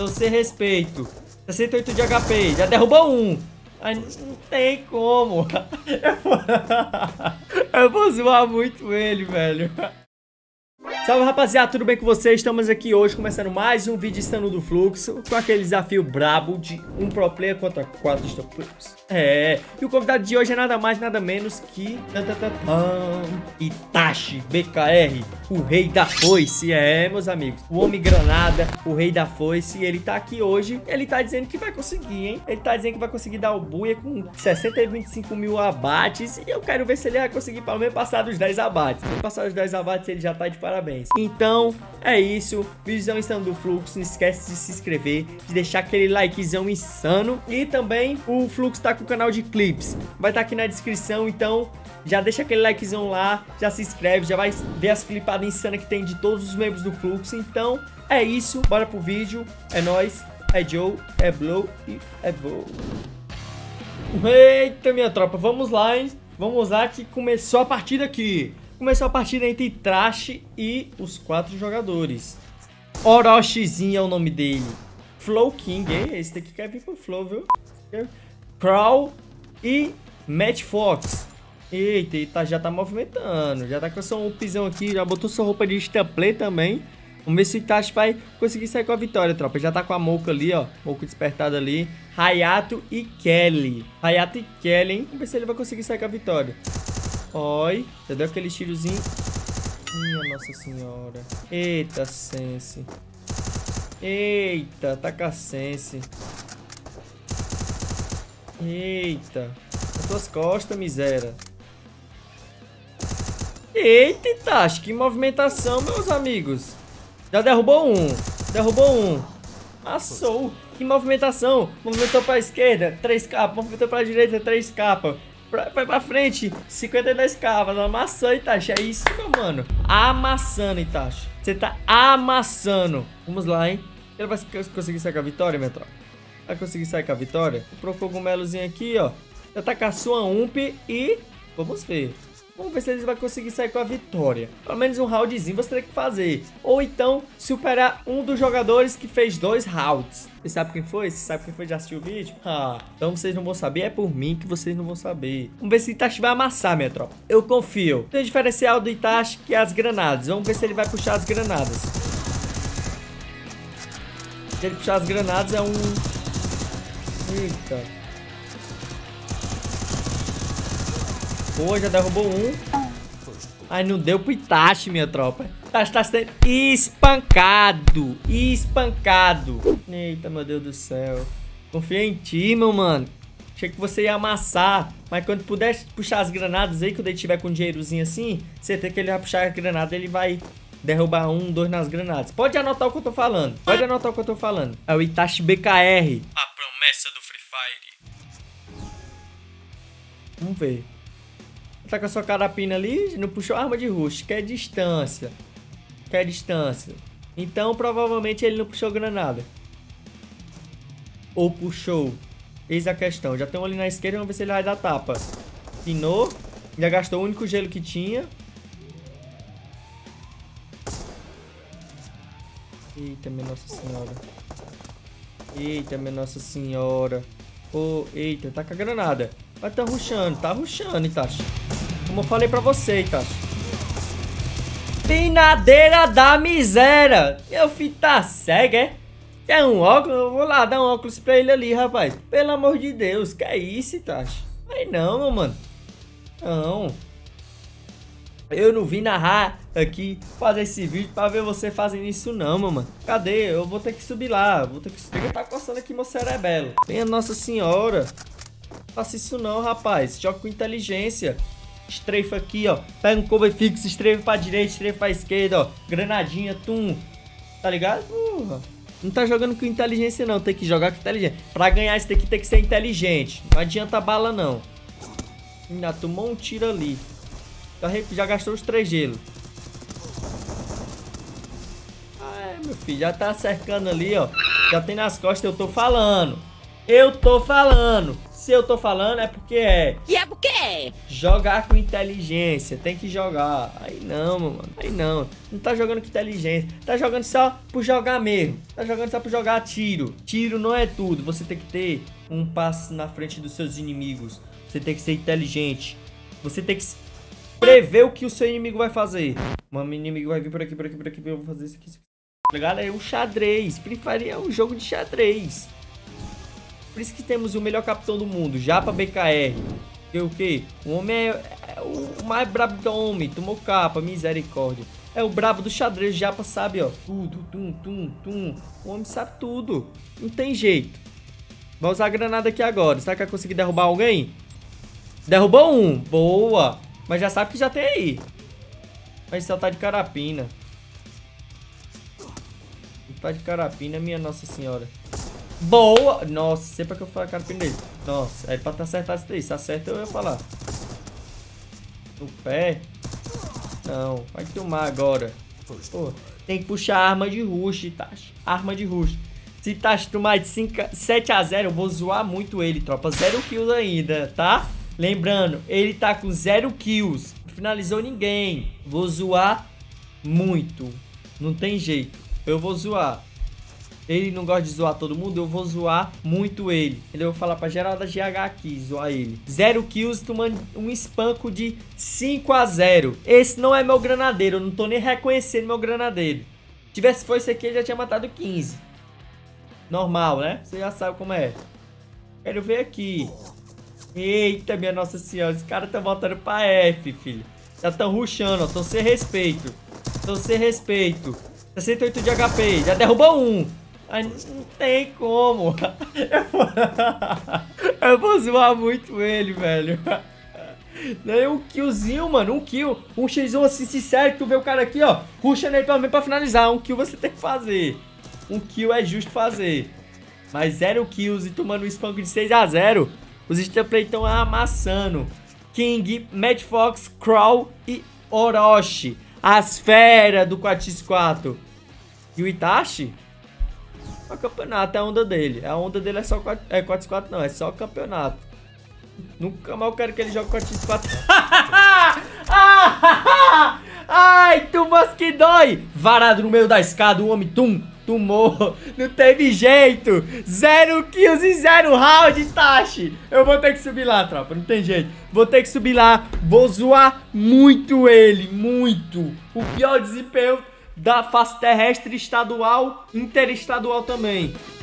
Então, sem respeito. 68 de HP. Já derrubou um. Ai, não tem como. Eu vou zoar muito ele, velho. Salve, rapaziada, tudo bem com vocês? Estamos aqui hoje começando mais um vídeo Insano do Fluxo, com aquele desafio brabo de um pro player contra 4 stop players. E o convidado de hoje é nada mais, nada menos que Itachi BKR, o rei da foice. Meus amigos, o homem granada, o rei da foice. E ele tá aqui hoje, ele tá dizendo que vai conseguir, hein? Ele tá dizendo que vai conseguir dar o buia com 625 mil abates. E eu quero ver se ele vai conseguir pelo menos passar dos 10 abates. Se passar dos 10 abates, ele já tá de parabéns. Então, é isso. Vídeozão Insano do Fluxo. Não esquece de se inscrever, de deixar aquele likezão insano. E também o Fluxo tá com o canal de clips. Vai estar aqui na descrição, então já deixa aquele likezão lá, já se inscreve, já vai ver as clipadas insanas que tem de todos os membros do Fluxo. Então, é isso. Bora pro vídeo. É nóis. É Joe, é Blow e é Voo. Eita, minha tropa. Vamos lá, hein? Vamos lá que começou a partida aqui. Começou a partida entre Itachi e os 4 jogadores. Oroshizinho é o nome dele. Flow King, hein? Esse daqui quer vir pro Flow, viu? Crawl e Matt Fox. Eita, já tá movimentando. Já tá com seu upzão aqui. Já botou sua roupa de staplay também. Vamos ver se o Itachi vai conseguir sair com a vitória, tropa. Já tá com a Mocha ali, ó. Mocha despertada ali. Hayato e Kelly. Hayato e Kelly, hein? Vamos ver se ele vai conseguir sair com a vitória. Oi, já deu aquele tirozinho. Minha Nossa Senhora. Eita, Sense. Eita, tá com a Sense. Eita. Nas tuas costas, miséria. Eita, Itachi, que movimentação, meus amigos. Já derrubou um. Derrubou um. Passou. Que movimentação. Movimentou pra esquerda, 3 capas. Movimentou pra direita, 3 capas. Vai pra frente, 52 capas. Amassou, Itachi. É isso, meu mano. Amassando, Itachi. Você tá amassando. Vamos lá, hein. Ele vai conseguir sair com a vitória, minha tropa? Vai conseguir sair com a vitória? Pro cogumelozinho aqui, ó. Já tá com a sua ump e... Vamos ver. Vamos ver se eles vão conseguir sair com a vitória. Pelo menos um roundzinho você tem que fazer. Ou então, superar um dos jogadores que fez 2 rounds. Você sabe quem foi? Você sabe quem foi? Já assistiu o vídeo? Então vocês não vão saber. É por mim que vocês não vão saber. Vamos ver se o Itachi vai amassar, minha tropa. Eu confio. Tem o diferencial do Itachi, que é as granadas. Vamos ver se ele vai puxar as granadas. Se ele puxar as granadas é um... Eita. Pô, já derrubou um. Ai, não deu pro Itachi, minha tropa. Itachi tá sendo espancado. Espancado. Eita, meu Deus do céu. Confia em ti, meu mano. Achei que você ia amassar. Mas quando puder puxar as granadas aí, quando ele tiver com um dinheirozinho assim, você tem que ele vai puxar a granada, ele vai derrubar 1, 2 nas granadas. Pode anotar o que eu tô falando. Pode anotar o que eu tô falando. É o Itachi BKR. A promessa do Free Fire. Vamos ver. Tá com a sua carapina ali, não puxou arma de rush, quer distância. Quer distância. Então, provavelmente, ele não puxou granada. Ou puxou. Eis a questão. Já tem um ali na esquerda, vamos ver se ele vai dar tapa. Pinou. Já gastou o único gelo que tinha. Eita, minha Nossa Senhora. Eita, minha Nossa Senhora. Oh, eita, tá com a granada. Mas tá rushando, Itachi. Como eu falei pra você, Itachi. Pinadeira da miséria. Meu filho tá cego, é? Quer um óculos? Eu vou lá dar um óculos pra ele ali, rapaz. Pelo amor de Deus, que é isso, Itachi? Aí não, meu mano. Não. Eu não vim narrar aqui, fazer esse vídeo pra ver você fazendo isso não, meu mano. Cadê? Eu vou ter que subir lá. Vou ter que tá coçando aqui meu cerebelo. Minha Nossa Senhora. Faça isso não, rapaz. Joga com inteligência. Estreifa aqui, ó. Pega um cover fixo, estreifa pra direita, estreifa pra esquerda, ó. Granadinha, tum. Tá ligado? Não tá jogando com inteligência, não. Tem que jogar com inteligência. Pra ganhar isso daqui tem que ser inteligente. Não adianta bala, não. Ainda tomou um tiro ali. Já gastou os 3 gelos. Meu filho. Já tá cercando ali, ó. Já tem nas costas, eu tô falando. Eu tô falando. Se eu tô falando é porque é. E é porque é. Jogar com inteligência. Tem que jogar. Aí não, mano. Aí não. Não tá jogando com inteligência. Tá jogando só por jogar mesmo. Tá jogando só por jogar tiro. Tiro não é tudo. Você tem que ter um passo na frente dos seus inimigos. Você tem que ser inteligente. Você tem que prever o que o seu inimigo vai fazer. Um inimigo vai vir por aqui, por aqui, por aqui. Eu vou fazer isso aqui. Isso aqui. Galera, é um xadrez. Free Fire é um jogo de xadrez. Por isso que temos o melhor capitão do mundo, Japa BKR. Que o quê? O homem é o mais brabo do homem. Tomou capa, misericórdia. É o brabo do xadrez, Japa sabe, ó. Tudo, tum. O homem sabe tudo. Não tem jeito. Vai usar a granada aqui agora. Será que vai conseguir derrubar alguém? Derrubou um. Boa. Mas já sabe que já tem aí. Vai saltar de carapina. Saltar de carapina, minha Nossa Senhora. Boa! Nossa, sempre que eu falar carapina dele. Nossa, é pra te acertar isso daí. Se acerta, eu ia falar. No pé? Não, vai tomar agora. Pô, tem que puxar a arma de rush, Tashi. Arma de rush. Se Tashi tomar de 7 a 0, eu vou zoar muito ele, tropa. 0 kills ainda, tá? Lembrando, ele tá com 0 kills. Não finalizou ninguém. Vou zoar muito. Não tem jeito. Eu vou zoar. Ele não gosta de zoar todo mundo, eu vou zoar muito ele. Eu vou falar pra geral da GH aqui, zoar ele. 0 kills, tomando um espanco de 5 a 0. Esse não é meu granadeiro, eu não tô nem reconhecendo meu granadeiro. Se tivesse foi esse aqui, ele já tinha matado 15. Normal, né? Você já sabe como é. Quero ver aqui. Eita, minha Nossa Senhora, os caras estão voltando pra F, filho. Já estão rushando, ó, tô sem respeito. Tô sem respeito. 68 de HP, já derrubou um. Ai, não tem como. Eu vou zoar muito ele, velho. Nem um killzinho, mano. Um kill. Um x1 assim, sincero. Tu vê o cara aqui, ó. Rusha nele pelo menos pra finalizar. Um kill você tem que fazer. Um kill é justo fazer. Mas 0 kills e tomando um spam de 6 a 0. Os Star Play estão amassando. King, Mad Fox, Crow e Orochi. As feras do 4x4. E o Itachi? É o campeonato, é a onda dele. A onda dele é só 4x4, não. É só o campeonato. Nunca mais eu quero que ele jogue 4x4. Ai, tu que dói. Varado no meio da escada, o homem, tomou. Não teve jeito. 0 kills e 0 round, Itachi. Eu vou ter que subir lá, tropa. Não tem jeito. Vou ter que subir lá. Vou zoar muito ele. Muito. O pior desempenho da face terrestre estadual, interestadual também.